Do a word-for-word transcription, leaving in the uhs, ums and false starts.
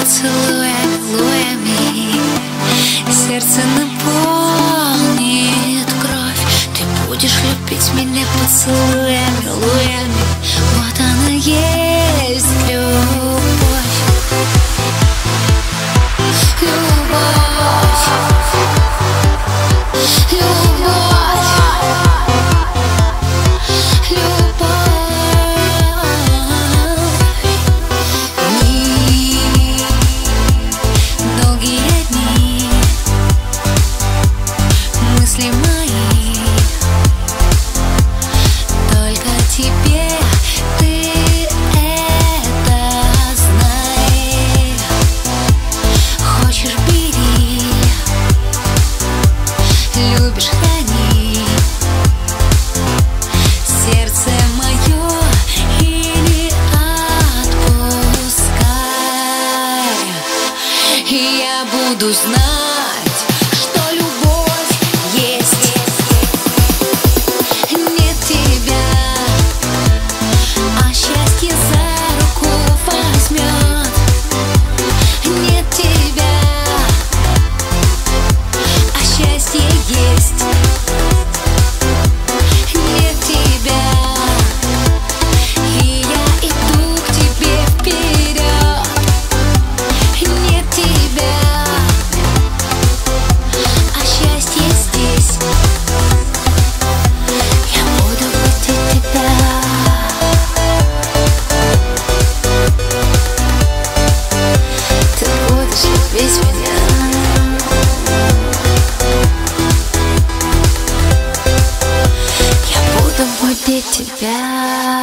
поцелуями, луями. Сердце наполнит кровь. Ты будешь любить меня поцелуями, луями. Вот она есть любовь. Любовь. Любовь. Мысли мои только тебе, ты это знай. Хочешь — бери, любишь — храни. Сердце мое и не отпускай. И я буду знать, что любовь есть. Нет тебя, а счастье за руку возьмет. Нет тебя, а счастье есть. Нет тебя, и я иду к тебе вперед. Нет тебя, а счастье здесь. Я буду быть у тебя. Ты будешь любить меня. Я буду будить тебя.